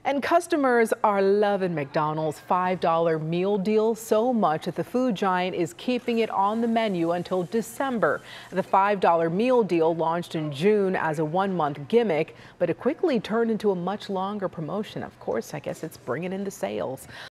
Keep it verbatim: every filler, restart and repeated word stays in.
And customers are loving McDonald's five dollar meal deal so much that the food giant is keeping it on the menu until December. The five dollar meal deal launched in June as a one-month gimmick, but it quickly turned into a much longer promotion. Of course, I guess it's bringing in the sales.